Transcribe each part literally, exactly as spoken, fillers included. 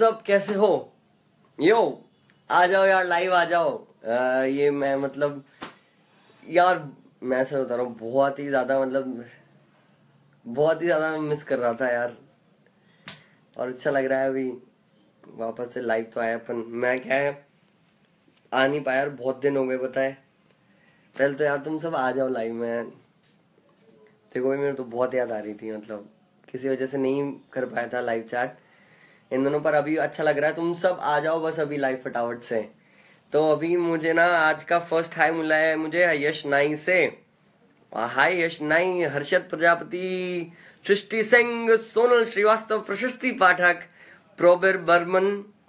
सब कैसे हो? यो आ जाओ यार, लाइव आ जाओ। आ, ये मैं मतलब यार मैं ऐसा बता रहा हूँ, बहुत ही ज्यादा मतलब बहुत ही ज्यादा मिस कर रहा था यार, और अच्छा लग रहा है अभी वापस से लाइव तो आया। अपन मैं क्या है आ नहीं पाया यार, बहुत दिन हो गए बताए। पहले तो यार तुम सब आ जाओ लाइव में, देखो भाई मेरे तो बहुत याद आ रही थी, मतलब किसी वजह से नहीं कर पाया था लाइव चैट इन दोनों पर। अभी अच्छा लग रहा है, तुम सब आ जाओ बस अभी लाइव फटाफट से। तो अभी मुझे ना आज का फर्स्ट हाई मिला है मुझे यश नाई से। हाय यश नाई, हर्षद प्रजापति, सृष्टि सिंह, सोनल श्रीवास्तव, प्रशस्ति पाठक, प्रोबिर बर्मन,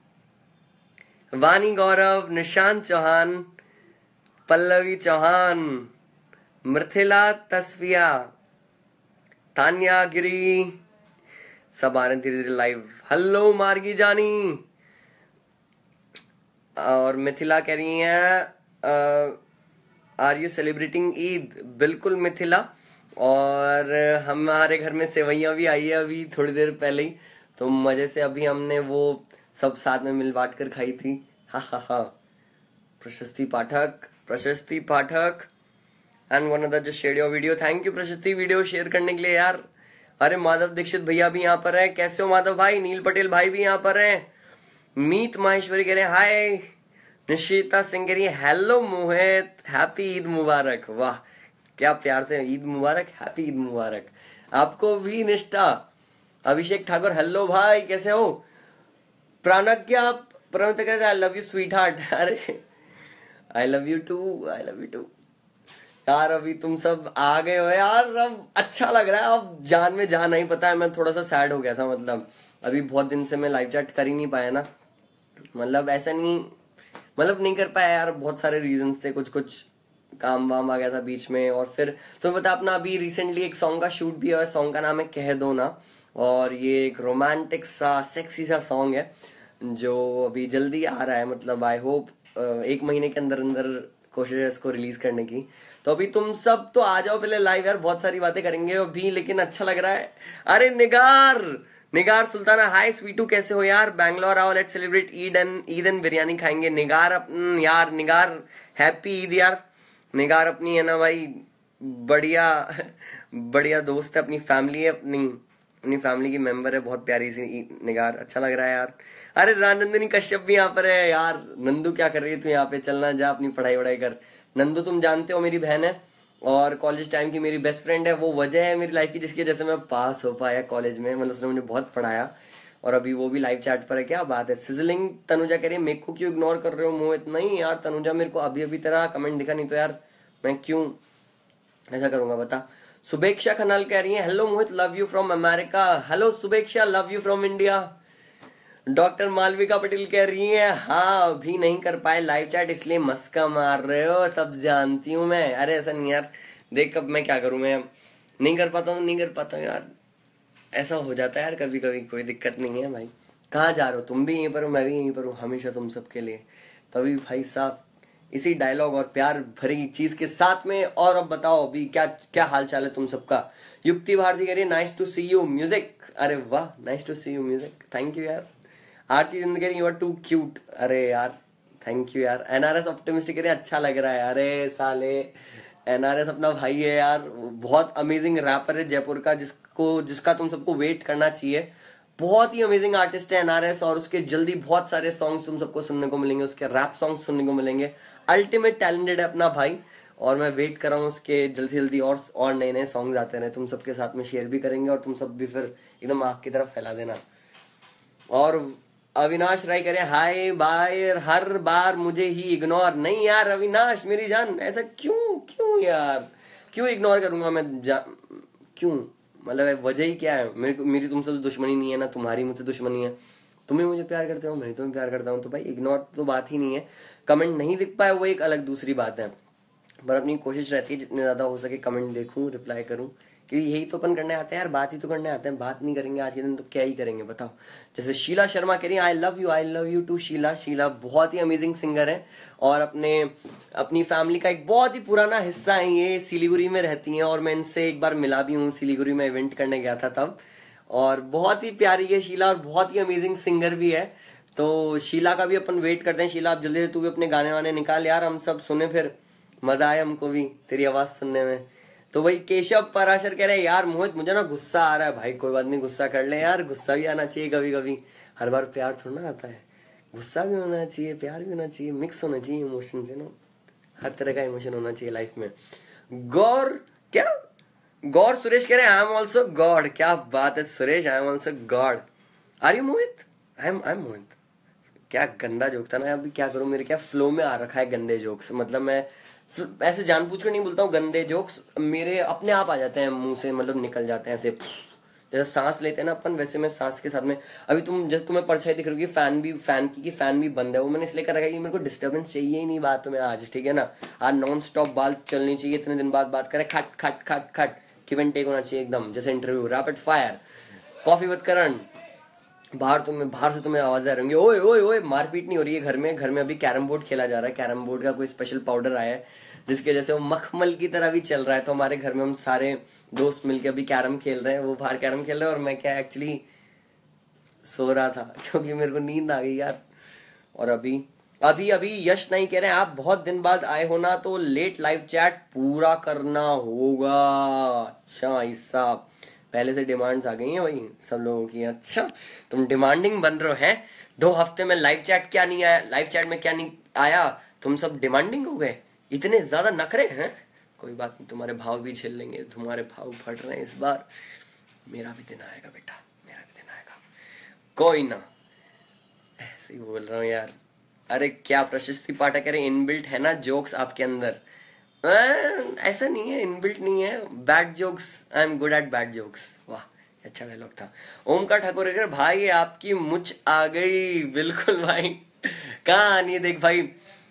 वानी गौरव, निशांत चौहान, पल्लवी चौहान, मृथिला तस्फिया, तान्या गिरी, सब आ रहे धीरे धीरे लाइव। हेलो मार्गी जानी, और मिथिला कह रही है आर यू सेलिब्रेटिंग ईद? बिल्कुल मिथिला, और हमारे घर में सेवैयां भी आई है अभी थोड़ी देर पहले ही, तो मजे से अभी हमने वो सब साथ में मिल बांट कर खाई थी। हा हा हा। Prashasti Pathak, Prashasti Pathak and one other just share your video. Thank you Prashasti video share करने के लिए यार। अरे माधव दीक्षित भैया भी यहाँ पर है, कैसे हो माधव भाई? नील पटेल भाई भी यहाँ पर है। मीत माहेश्वरी कह रहे हाय। निशिता सिंह कह रही है हेलो मोहित, हैप्पी ईद मुबारक। वाह क्या प्यार से, ईद मुबारक, हैप्पी ईद मुबारक आपको भी। निष्ठा, अभिषेक ठाकुर हेलो भाई कैसे हो? प्राणज्ञा प्रमित कह रहे I love you sweetheart. अरे I love you too, I love you too यार। अभी तुम सब आ गए हो यार, अब अच्छा लग रहा है, अब जान में जान नहीं। पता है मैं थोड़ा सा सैड हो गया था, मतलब अभी बहुत दिन से मैं लाइव चैट कर ही नहीं पाया ना, मतलब ऐसा नहीं मतलब नहीं कर पाया यार, बहुत सारे रीजंस थे, कुछ कुछ काम वाम आ गया था बीच में। और फिर तुम्हें पता अपना अभी रिसेंटली एक सॉन्ग का शूट भी हुआ, सॉन्ग का नाम है कह दो ना, और ये एक रोमांटिक सा सेक्सी सा सॉन्ग है जो अभी जल्दी आ रहा है। मतलब आई होप एक महीने के अंदर अंदर कोशिश है इसको रिलीज करने की। तो अभी तुम सब तो आ जाओ पहले लाइव यार, बहुत सारी बातें करेंगे अभी, लेकिन अच्छा लग रहा है। अरे निगार, निगार सुल्ताना हाय स्वीटू कैसे हो यार? बैंगलोर आओ, let's celebrate Eid and Eid and biryani खाएंगे। निगार अपन यार, निगार हैप्पी ईद यार। निगार अपनी है ना भाई, बढ़िया बढ़िया दोस्त है, अपनी फैमिली है, अपनी अपनी फैमिली की मेंबर है, बहुत प्यारी सी निगार। अच्छा लग रहा है यार। अरे रानंदिनी कश्यप भी यहाँ पर है यार। नंदू क्या कर रही है तू यहाँ पे? चलना जा अपनी पढ़ाई वढ़ाई कर। नंदू तुम जानते हो मेरी बहन है और कॉलेज टाइम की मेरी बेस्ट फ्रेंड है, वो वजह है मेरी लाइफ की जिसकी वजह से मैं पास हो पाया कॉलेज में, मतलब उसने मुझे बहुत पढ़ाया। और अभी वो भी लाइव चैट पर है, क्या बात है। सिजलिंग तनुजा कह रही है मेरे को क्यों इग्नोर कर रहे हो मोहित? नहीं यार तनुजा, मेरे को अभी अभी तेरा कमेंट दिखा, नहीं तो यार मैं क्यों ऐसा करूंगा बता। सुबेक्षा खनाल कह रही है hello Mohit, love you from America. Hello Subeksha, love you from India. Doctor Malvika Patel कह रही है हाँ अभी नहीं कर पाए लाइव चैट इसलिए मस्का मार रहे हो, सब जानती हूँ मैं। अरे ऐसा नहीं यार, देख अब मैं क्या करूं, मैं नहीं कर पाता हूँ नहीं कर पाता हूँ यार, ऐसा हो जाता है यार कभी कभी, कोई दिक्कत नहीं है भाई। कहाँ जा रहे हो? तुम भी यहीं पर हो, मैं भी यहीं पर हूँ, हमेशा तुम सबके लिए। तभी भाई साहब इसी डायलॉग और प्यार भरी चीज के साथ में। और अब बताओ अभी क्या क्या हाल चाल है तुम सबका? युक्ति भारती कह रही है nice to see you music. अरे वाह, nice to see you music, thank you यार। Aarti Zindagi you are too cute. अरे यार थैंक यू यार। एनआरएस ऑप्टिमिस्टिक कह रही है अच्छा लग रहा है। अरे साले एनआरएस अपना भाई है यार, बहुत अमेजिंग रैपर है जयपुर का, जिसको जिसका तुम सबको वेट करना चाहिए। बहुत ही अमेजिंग आर्टिस्ट है एनआरएस, और उसके जल्दी बहुत सारे सॉन्ग्स तुम सबको सुनने को मिलेंगे, उसके रैप सॉन्ग्स सुनने को मिलेंगे। अल्टीमेट टैलेंटेड है अपना भाई, और मैं वेट कर रहा हूँ उसके जल्दी जल्दी और और नए नए सॉन्ग्स आते रहे, तुम सबके साथ में शेयर भी करेंगे, और तुम सब भी फिर एकदम आग की तरफ फैला देना। और अविनाश राय करे हाय बाय, हर बार मुझे ही इग्नोर। नहीं यार अविनाश मेरी जान, ऐसा क्यों क्यों यार, क्यों इग्नोर करूंगा मैं? क्यों मतलब वजह ही क्या है? मेरी मेरी तुमसे तो दुश्मनी नहीं है ना, तुम्हारी मुझसे दुश्मनी है। तुम्हें मुझे प्यार करते हो, मैं तुम्हें प्यार करता हूँ, तो भाई इग्नोर तो बात ही नहीं है। कमेंट नहीं दिख पाए वो एक अलग दूसरी बात है, पर अपनी कोशिश रहती है जितने ज्यादा हो सके कमेंट देखूं, रिप्लाई करूं, क्योंकि यही तो अपन करने आते हैं यार, बात ही तो करने आते हैं। बात नहीं करेंगे आज के दिन तो क्या ही करेंगे बताओ। जैसे शीला शर्मा कह रही है I love you, I love you too Sheela. Sheela बहुत ही अमेजिंग सिंगर है, और अपने अपनी फैमिली का एक बहुत ही पुराना हिस्सा है, ये सिलीगुड़ी में रहती हैं, और मैं इनसे एक बार मिला भी हूँ, सिलीगुड़ी में इवेंट करने गया था तब। और बहुत ही प्यारी है शीला, और बहुत ही अमेजिंग सिंगर भी है। तो शीला का भी अपन वेट करते हैं। शीला आप जल्दी से तू भी अपने गाने वाने निकाल यार, हम सब सुने, फिर मजा आए हमको भी तेरी आवाज सुनने में। तो वही केशव पराशर कह रहे हैं यार मोहित मुझे ना गुस्सा आ रहा है। भाई कोई बात नहीं, गुस्सा कर ले यार, गुस्सा भी आना चाहिए कभी कभी, हर बार प्यार थोड़ा ना आता है, गुस्सा भी होना चाहिए, प्यार भी होना चाहिए, मिक्स होना चाहिए इमोशन से ना, हर तरह का इमोशन होना चाहिए लाइफ में। गौर क्या गौर सुरेश कह रहे हैं आई एम ऑल्सो गॉड। क्या बात है Suresh, I am also god. Are you Mohit? I am I am Mohit. क्या गंदा जोक था ना, अभी क्या करूं, मेरे क्या फ्लो में आ रखा है गंदे जोक्स। मतलब मैं ऐसे जानबूझ कर नहीं बोलता हूँ, गंदे जोक्स मेरे अपने आप आ जाते हैं मुंह से, मतलब निकल जाते हैं ऐसे, जैसे सांस लेते हैं ना अपन, वैसे मैं सांस के साथ में। अभी तुम जैसे तुम्हें परछाई दिख रही होगी फैन भी, फैन की, की फैन भी बंद है, वो मैंने इसलिए कर रखा है कि मेरे को डिस्टर्बेंस चाहिए ही नहीं बात में आज, ठीक है ना। आज नॉन स्टॉप बात चलनी चाहिए, इतने दिन बाद बात करें, खट खट खट खट, गिव एंड टेक होना चाहिए एकदम, जैसे interview, rapid fire. Coffee with Karan. बाहर तुम्हें बाहर से तुम्हें आवाज आ रही होंगी, ओए ओए ओए, मारपीट नहीं हो रही है घर में। घर में अभी कैरम बोर्ड खेला जा रहा है, कैरम बोर्ड का कोई स्पेशल पाउडर आया है जिसके जैसे वो मखमल की तरह भी चल रहा है। तो हमारे घर में हम सारे दोस्त मिलके अभी कैरम खेल रहे हैं, वो बाहर कैरम खेल रहे हैं और मैं क्या एक्चुअली सो रहा था क्योंकि मेरे को नींद आ गई यार। और अभी अभी अभी यश नहीं कह रहे हैं आप बहुत दिन बाद आए हो ना, तो लेट लाइव चैट पूरा करना होगा। अच्छा ऐसा, पहले से डिमांड्स आ गई हैं वही सब लोगों की। अच्छा तुम डिमांडिंग बन रहे हो हैं, दो हफ्ते में लाइव चैट क्या नहीं आया, लाइव चैट में क्या नहीं आया, तुम सब डिमांडिंग हो गए, इतने ज्यादा नखरे हैं। कोई बात नहीं, तुम्हारे भाव भी झेल लेंगे, तुम्हारे भाव फट रहे हैं इस बार, मेरा भी दिन आएगा बेटा, मेरा भी दिन आएगा, कोई ना। ऐसे ही बोल रहा हूँ यार। अरे क्या प्रशस्ति पाठक कह रहे इनबिल्ट है ना जोक्स आपके अंदर। आ, ऐसा नहीं है, इनबिल्ट नहीं है, bad jokes, I am good at bad jokes. वाह अच्छा डायलॉग था। ओमकार ठाकुर कह भाई आपकी मुझ आ गई। बिल्कुल भाई, कहाँ आनी है, देख भाई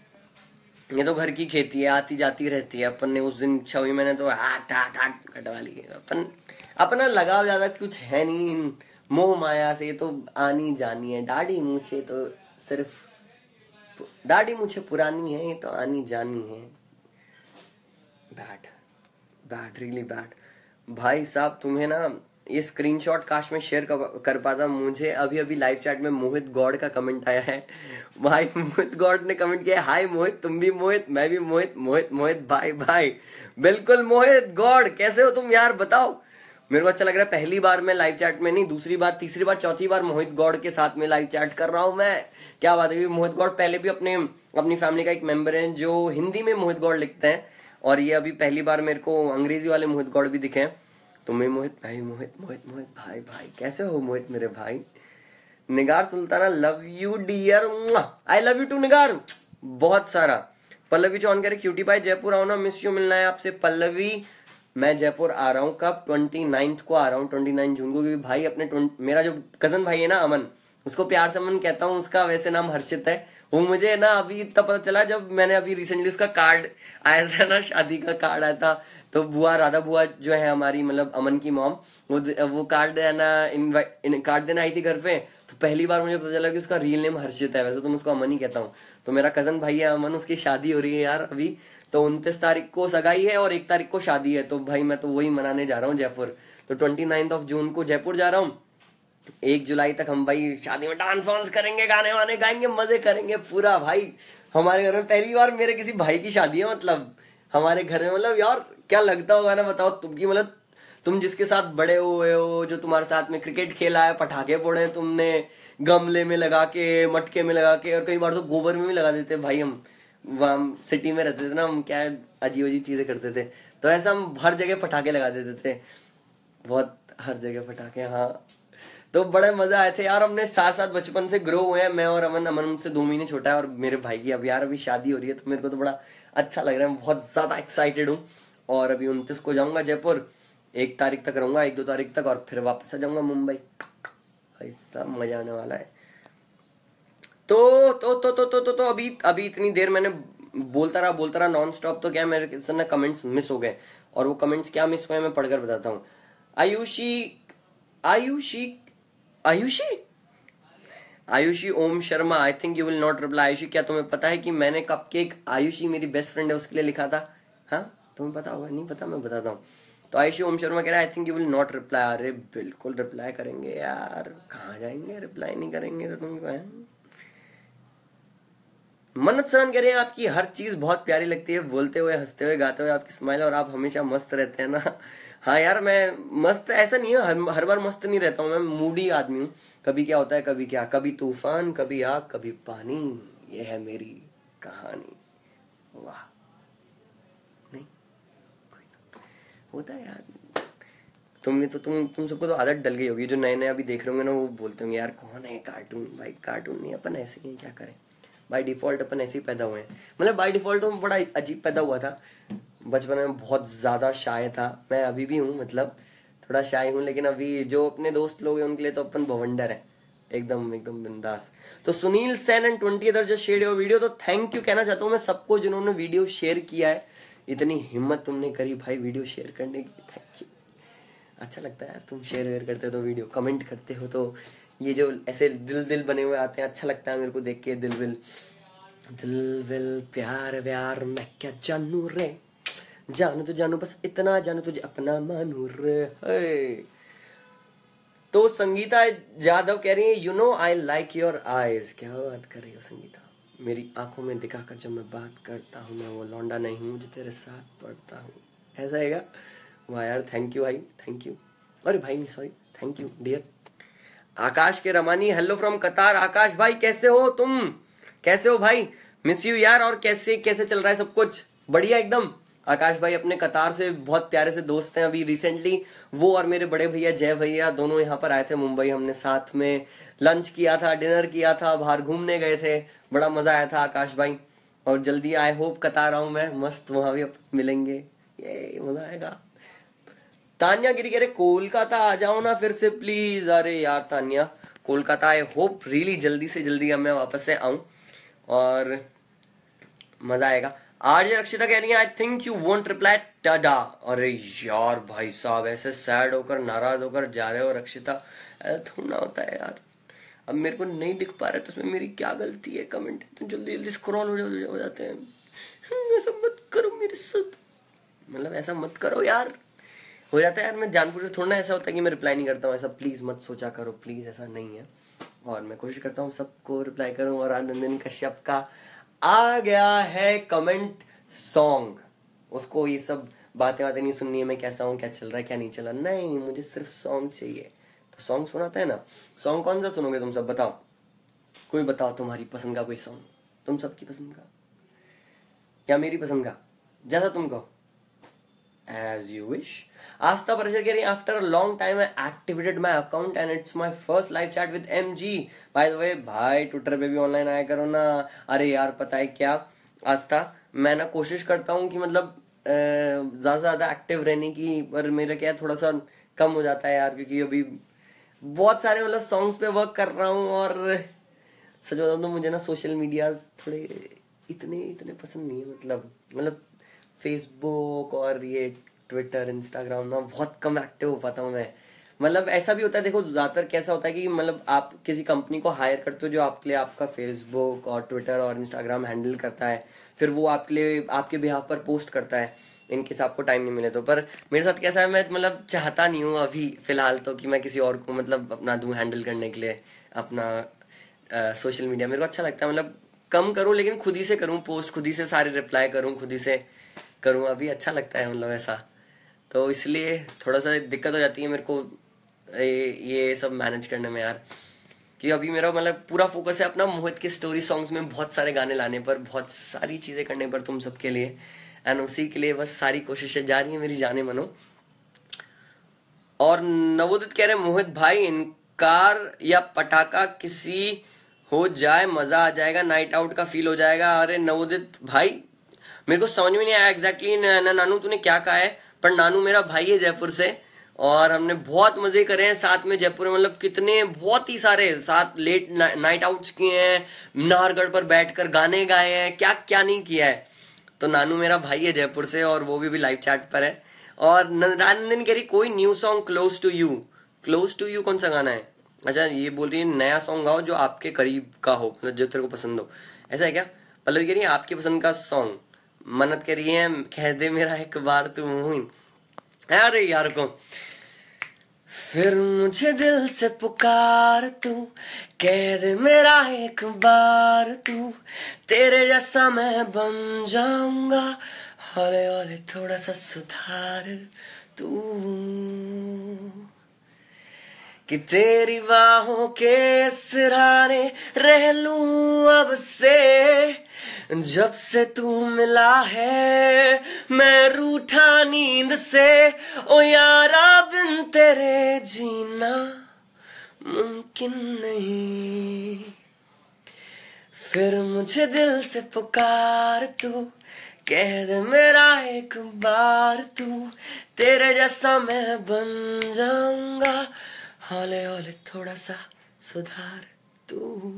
ये तो घर की खेती है, आती जाती रहती है। अपन ने उस दिन इच्छा हुई, मैंने तो हाट हाट हाट कटवा ली। अपन अपना लगाव ज्यादा कुछ है नहीं मोह माया से, तो आनी जानी है। दाढ़ी मूछे तो सिर्फ, दाढ़ी मूछे पुरानी है, ये तो आनी जानी है। Bad bad really bad. भाई साहब तुम्हें ना ये स्क्रीनशॉट काश में शेयर कर पाता। मुझे अभी अभी लाइव चैट में मोहित गॉड का कमेंट आया है। भाई मोहित गॉड ने कमेंट किया, हाय मोहित, तुम भी मोहित, मैं भी मोहित, मोहित मोहित भाई भाई बिल्कुल मोहित गॉड, कैसे हो तुम यार बताओ। मेरे को अच्छा लग रहा है, पहली बार मैं लाइव चैट में नहीं, दूसरी बार, तीसरी बार, चौथी बार मोहित गॉड के साथ में लाइव चैट कर रहा हूं मैं। क्या बात है। मोहित गॉड पहले भी अपने अपनी फैमिली का एक मेंबर है जो हिंदी में मोहित गॉड लिखते हैं, और ये अभी पहली बार मेरे को अंग्रेजी वाले मोहित गॉड भी दिखे हैं। तुम्हें मोहित भाई, मोहित मोहित मोहित भाई भाई कैसे हो मोहित मेरे भाई। Nigar Sultana love you dear, I love you too Nigar बहुत सारा। पल्लवी चौहान कह रहे क्यूटी भाई जयपुर आओ ना, मिस यू, मिलना है आपसे। पल्लवी मैं जयपुर आ रहा हूँ, कब, ट्वेंटी नाइन्थ को आ रहा हूँ, ट्वेंटी नाइन जून को। क्योंकि भाई अपने मेरा जो कजन भाई है ना अमन, उसको प्यार से अमन कहता हूँ, उसका वैसे नाम हर्षित है। वो मुझे ना अभी इतना पता चला जब मैंने अभी रिसेंटली उसका कार्ड आया था ना, शादी का कार्ड आया था, तो बुआ राधा बुआ जो है हमारी, मतलब अमन की मॉम, वो वो कार्ड देना इनवाइट कार्ड देना आई थी घर पे। तो पहली बार मुझे पता चला कि उसका रियल नेम हर्षित है, वैसे तो मैं उसको अमन ही कहता हूँ। तो मेरा कजन भाई है अमन, उसकी शादी हो रही है यार अभी, तो उनतीस तारीख को सगाई है और एक तारीख को शादी है। तो भाई मैं तो वही मनाने जा रहा हूँ जयपुर। तो ट्वेंटी नाइन्थ ऑफ जून को जयपुर जा रहा हूँ, एक जुलाई तक हम भाई शादी में डांस वांस करेंगे, गाने वाने गाएंगे, मजे करेंगे पूरा। भाई हमारे घर में पहली बार मेरे किसी भाई की शादी है, मतलब हमारे घर में, मतलब यार क्या लगता होगा ना बताओ तुमकी, मतलब तुम जिसके साथ बड़े हुए हो, जो तुम्हारे साथ में क्रिकेट खेला है, पटाखे फोड़े तुमने गमले में लगा के, मटके में लगा के, और कई बार तो गोबर में भी लगा देते भाई। हम वहां सिटी में रहते थे ना, हम क्या अजीब अजीब चीजें करते थे, तो ऐसा हम हर जगह पटाखे लगा देते थे, बहुत हर जगह पटाखे। हाँ तो बड़े मजा आए थे यार, हमने साथ साथ बचपन से ग्रो हुए हैं, मैं और अमन। अमन मुझसे दो महीने छोटा है, और मेरे भाई की अब यार अभी शादी हो रही है, तो मेरे को तो बड़ा अच्छा लग रहा है, बहुत ज्यादा एक्साइटेड हूँ। और अभी उनतीस को जाऊंगा जयपुर, एक तारीख तक रहूंगा, एक दो तारीख तक, और फिर वापस आ जाऊंगा मुंबई। ऐसा मजा आने वाला है। तो तो तो तो तो तो, तो अभी अभी इतनी देर मैंने बोलता रहा बोलता रहा नॉन स्टॉप, तो क्या मेरे किसी ने कमेंट्स मिस हो गए, और वो कमेंट्स क्या मिस हुए मैं पढ़कर बताता हूँ। Ayushi Ayushi Ayushi Ayushi Om Sharma, I think you will not reply. Ayushi क्या तुम्हें पता है कि मैंने कपकेक, आयुषी मेरी बेस्ट फ्रेंड है, उसके लिए लिखा था। हाँ तुम्हें पता होगा, नहीं पता मैं बताता हूँ। तो आयुषी ओम शर्मा कह रहा है I think you will not reply. अरे बिल्कुल रिप्लाई करेंगे यार, कहाँ जाएंगे, रिप्लाई नहीं करेंगे तो तुम मन्नत सरान कह रहे हैं आपकी हर चीज बहुत प्यारी लगती है, बोलते हुए, हंसते हुए, गाते हुए, आपकी स्माइल, और आप हमेशा मस्त रहते हैं ना। हाँ यार, मैं मस्त ऐसा नहीं है, हर, हर बार मस्त नहीं रहता हूँ, मैं मूडी आदमी हूँ। कभी क्या होता है, कभी क्या, कभी तूफान, कभी आग, कभी पानी, ये है मेरी कहानी। वाह, नहीं कोई ना, होता है यार। तुमने तो तुम तुम सबको तो आदत डल गई होगी, जो नए नए अभी देख रहे होंगे ना, वो बोलते होंगे यार कौन है कार्टून। भाई कार्टून नहीं, अपन ऐसे ही हैं, क्या करें, बाय डिफॉल्ट अपन ऐसे ही पैदा हुए हैं। मतलब बाय डिफॉल्ट तो बड़ा अजीब पैदा हुआ था, बचपन में बहुत ज्यादा शाय था मैं, अभी भी हूँ, मतलब थोड़ा शाय हूँ, लेकिन अभी जो अपने दोस्त लोग हैं उनके लिए तो अपन भवंडर है, एकदम एकदम बिंदास। तो Sunil Sen and twenty other just share your video, तो थैंक यू कहना चाहता हूँ मैं सबको जिन्होंने वीडियो शेयर किया है। इतनी हिम्मत तुमने करी भाई वीडियो शेयर करने की, थैंक यू। अच्छा लगता है यार, तुम शेयर वेयर करते हो तो, वीडियो कमेंट करते हो तो, ये जो ऐसे दिल दिल बने हुए आते हैं, अच्छा लगता है मेरे को देख के। दिल विल दिल विल प्यार व्यार मैं क्या जानू रे, जानू तो जानू बस इतना जानू तुझे अपना मानू रे। हे। तो संगीता जादव कह रही है you know I like your eyes. क्या बात कर रही हो संगीता, मेरी आंखों में दिखाकर जब मैं बात करता हूँ, मैं वो लौंडा नहीं हूँ जो तेरे साथ पढ़ता हूँ, ऐसा है क्या? वाह यार, थैंक यू भाई, थैंक यू। अरे भाई नहीं, sorry, thank you dear. Akash K Ramani, hello from कतार। आकाश भाई कैसे हो तुम, कैसे हो भाई, मिस यू यार। और कैसे कैसे चल रहा है सब कुछ? बढ़िया एकदम। आकाश भाई अपने कतार से बहुत प्यारे से दोस्त हैं, अभी रिसेंटली वो और मेरे बड़े भैया जय भैया दोनों यहाँ पर आए थे मुंबई, हमने साथ में लंच किया था, डिनर किया था, बाहर घूमने गए थे, बड़ा मजा आया था आकाश भाई। और जल्दी आई होप कतार आऊं मैं, मस्त वहां भी मिलेंगे, ये मजा आएगा। तान्या गिरी कह रहे कोलकाता आ जाओ ना फिर से प्लीज। अरे यार Tanya, Kolkata I hope really जल्दी से जल्दी अब मैं वापस से आऊं और मजा आएगा। आर्य रक्षिता कह रही है I think you won't reply tada. अरे यार भाई साहब, ऐसे सैड होकर नाराज होकर जा रहे हो रक्षिता, ऐसा थोड़ा ना होता है यार। अब मेरे को नहीं दिख पा रहा है तो उसमें मेरी क्या गलती है? कमेंट तो जल्दी जल्दी स्क्रॉल हो, हो जाते हैं। ऐसा मत करो मेरे साथ, मतलब ऐसा मत करो यार, हो जाता है यार। मैं जानबूझ थोड़ा ना ऐसा होता है कि मैं रिप्लाई नहीं करता हूँ, ऐसा प्लीज मत सोचा करो, प्लीज ऐसा नहीं है। और मैं कोशिश करता हूँ सबको रिप्लाई करूँ। और आनंदन कश्यप का आ गया है कमेंट सॉन्ग, उसको ये सब बातें बातें नहीं सुननी है, मैं कैसा हूँ, क्या चल रहा है, क्या नहीं चल रहा, नहीं, मुझे सिर्फ सॉन्ग चाहिए। तो सॉन्ग सुनाता है ना, सॉन्ग कौन सा सुनोगे तुम सब बताओ, कोई बताओ तुम्हारी पसंद का कोई सॉन्ग, तुम सबकी पसंद का या मेरी पसंद का, जैसा तुम कहो, as you wish. आस्था परिचय कह रही है after a long time I activated my account and it's my first live chat with MG. By the way भाई ट्विटर पे भी ऑनलाइन आया करो ना। अरे यार पता है क्या आस्था, मैं ना कोशिश करता हूँ कि मतलब ज्यादा से ज्यादा एक्टिव रहने की, पर मेरा क्या थोड़ा सा कम हो जाता है यार, क्योंकि अभी बहुत सारे मतलब सॉन्ग्स पे वर्क कर रहा हूँ। और सच बताऊँ तो मुझे ना सोशल मीडिया थोड़े इतने इतने पसंद नहीं है, मतलब मतलब फेसबुक और ये ट्विटर इंस्टाग्राम ना बहुत कम एक्टिव हो पाता हूँ मैं। मतलब ऐसा भी होता है, देखो ज्यादातर कैसा होता है कि मतलब आप किसी कंपनी को हायर करते हो जो आपके लिए आपका फेसबुक और ट्विटर और इंस्टाग्राम हैंडल करता है, फिर वो आपके लिए आपके बिहाफ पर पोस्ट करता है इनकेस आपको टाइम नहीं मिले तो। पर मेरे साथ कैसा है, मैं मतलब चाहता नहीं हूँ अभी फिलहाल तो कि मैं किसी और को मतलब अपना दूं हैंडल करने के लिए अपना सोशल मीडिया। मेरे को अच्छा लगता है मतलब कम करूं लेकिन खुद ही से करूं, पोस्ट खुद ही से सारे रिप्लाई करूं, खुद ही से करूं, अभी अच्छा लगता है मतलब ऐसा। तो इसलिए थोड़ा सा दिक्कत हो जाती है मेरे को ये, ये सब मैनेज करने में यार, कि अभी मेरा मतलब पूरा फोकस है अपना मोहित के स्टोरी सॉन्ग्स में बहुत सारे गाने लाने पर, बहुत सारी चीजें करने पर तुम सबके लिए, एंड उसी के लिए बस सारी कोशिशें जारी है मेरी, जाने मनो। और नवोदित कह रहे मोहित भाई इनकार या पटाखा किसी हो जाए मजा आ जाएगा, नाइट आउट का फील हो जाएगा। अरे नवोदित भाई मेरे को समझ में नहीं आया एग्जैक्टली ना नानू तूने क्या कहा है, पर नानू मेरा भाई है जयपुर से और हमने बहुत मजे करे हैं साथ में जयपुर में, मतलब कितने बहुत ही सारे साथ लेट ना, नाइट आउट्स किए हैं, नाहरगढ़ पर बैठकर गाने गाए हैं, क्या क्या नहीं किया है। तो नानू मेरा भाई है जयपुर से और वो भी, भी लाइव चैट पर है। और नंदन कह रही कोई new song close to you. Close to you कौन सा गाना है? अच्छा ये बोल रही है नया सॉन्ग गाओ जो आपके करीब का हो, मतलब जो तेरे को पसंद हो, ऐसा है क्या? पल्लवी कह रही है आपकी पसंद का सॉन्ग। मन्नत कह रही है कह दे मेरा एक बार तू हुई। अरे यार को फिर मुझे दिल से पुकार तू, कह दे मेरा एक बार तू, तेरे जैसा मैं बन जाऊंगा, हौले हौले थोड़ा सा सुधार तू, कि तेरी बाहों के सहारे रह लूं अब से, जब से तू मिला है मैं रूठा नींद से, ओ यारा बिन तेरे जीना मुमकिन नहीं, फिर मुझे दिल से पुकार तू, कह दे मेरा एक बार तू, तेरे जैसा मैं बन जाऊंगा, हौले हौले थोड़ा सा सुधार तू।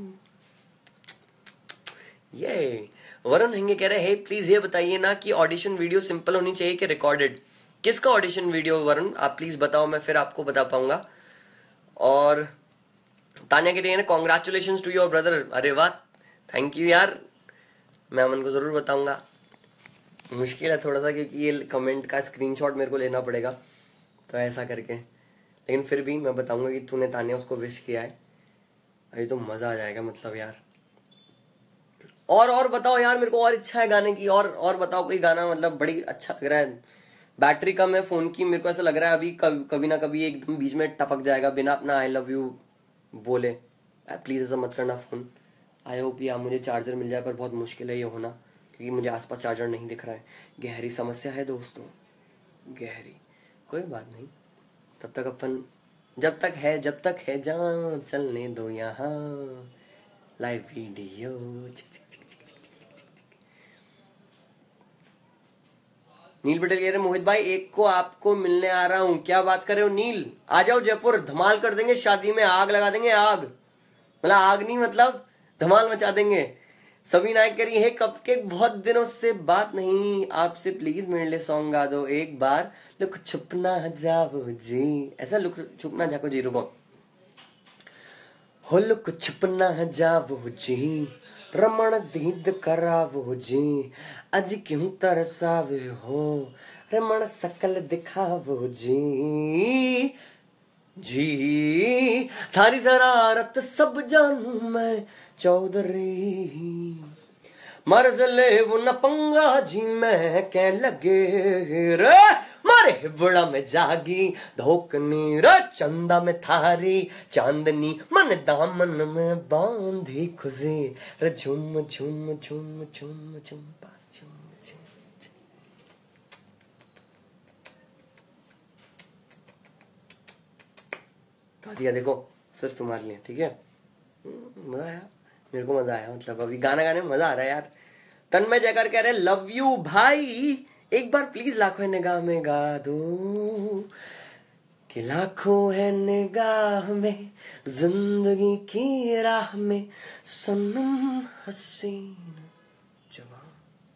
ये वरुण हेंगे कह रहे हे प्लीज ये बताइए ना कि ऑडिशन वीडियो सिंपल होनी चाहिए कि रिकॉर्डेड। किसका ऑडिशन वीडियो वरुण, आप प्लीज बताओ, मैं फिर आपको बता पाऊंगा। और तान्या कह रही है कॉन्ग्रेचुलेशन टू योर ब्रदर। अरे वाह, थैंक यू यार, मैं अमन को जरूर बताऊंगा। मुश्किल है थोड़ा सा क्योंकि ये कमेंट का स्क्रीनशॉट मेरे को लेना पड़ेगा, तो ऐसा करके, लेकिन फिर भी मैं बताऊंगा कि तूने तान्या उसको विश किया है। अभी तो मजा आ जाएगा मतलब यार। और और बताओ यार, मेरे को और इच्छा है गाने की, और और बताओ कोई गाना, मतलब बड़ी अच्छा लग रहा है। बैटरी कम है फोन की, मेरे को ऐसा लग रहा है अभी कभी, कभी ना कभी एकदम बीच में टपक जाएगा बिना अपना आई लव यू बोले। प्लीज ऐसा मत करना फोन। आई होप यार मुझे चार्जर मिल जाए, पर बहुत मुश्किल है ये होना क्योंकि मुझे आसपास चार्जर नहीं दिख रहा है। गहरी समस्या है दोस्तों, गहरी। कोई बात नहीं, तब तक अपन, जब तक है जब तक है जान चलने दो यहाँ लाइव वीडियो। नील पटेल कह रहे मोहित भाई एक को आपको मिलने आ रहा हूँ। क्या बात कर रहे हो नील, आ जाओ जयपुर, धमाल कर देंगे, शादी में आग लगा देंगे। आग मतलब आग नहीं, मतलब धमाल मचा देंगे। सभी नायक करी है कब के बहुत दिनों से बात नहीं आपसे, प्लीज मेरे लिए सॉन्ग गा दो एक बार। लुक छुपना जाओ जी, ऐसा लुक छुपना जाओ जी, रुको। हो लुक छुपना जाओ जी, रमण दीद करावो जी, अज क्यों तरसावे हो, रमण सकल दिखावो जी जी, थारी शरारत सब जानू मैं चौधरी, मर्ज ले वो न पंगा जी मैं कह लगे रे, मारे बड़ा में जागी धोकनी रे, चंदा में थारी चांदनी, मन दामन में बांधी खुशी रे, झुम झुम झुम झुम झुम पा झुम झुम। गा दिया देखो, सिर्फ तुम्हारे लिए, ठीक है। मजा आया, मेरे को मजा आया, मतलब अभी गाना गाने में मजा आ रहा है यार। तन्मय जयकर कह रहे लव यू भाई, एक बार प्लीज लाखों निगाह में गा दो, कि लाखों है निगाह में जिंदगी की राह में, सनम हसीन जवान,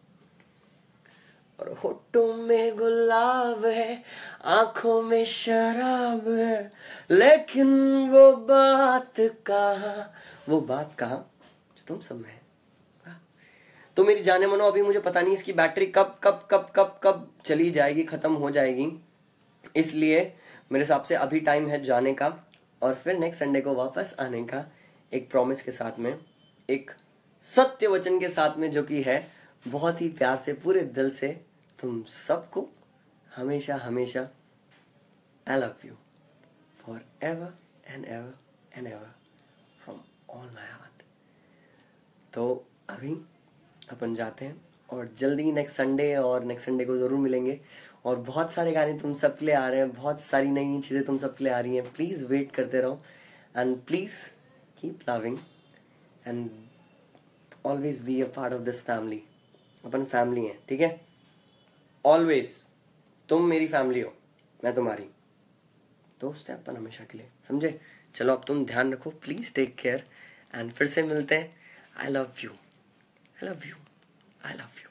और होठों में गुलाब है आंखों में शराब है, लेकिन वो बात कहा, वो बात कहा जो तुम सब में है। तो मेरी जाने मनो, अभी मुझे पता नहीं इसकी बैटरी कब कब कब कब कब चली जाएगी, खत्म हो जाएगी, इसलिए मेरे हिसाब से अभी टाइम है जाने का, और फिर नेक्स्ट संडे को वापस आने का, एक प्रॉमिस के साथ में, एक सत्य वचन के साथ में, जो कि है बहुत ही प्यार से पूरे दिल से तुम सबको हमेशा हमेशा I love you forever and ever and ever from all my heart. तो अभी अपन जाते हैं, और जल्दी नेक्स्ट संडे, और नेक्स्ट संडे को जरूर मिलेंगे, और बहुत सारे गाने तुम सबके लिए आ रहे हैं, बहुत सारी नई नई चीज़ें तुम सबके लिए आ रही हैं। प्लीज़ वेट करते रहो, and please keep loving and always be a part of this family. अपन फैमिली हैं, ठीक है, ऑलवेज। तुम मेरी फैमिली हो, मैं तुम्हारी दोस्त है अपन हमेशा के लिए, समझे। चलो अब तुम ध्यान रखो, प्लीज़ टेक केयर, एंड फिर से मिलते हैं। I love you, I love you. I love you.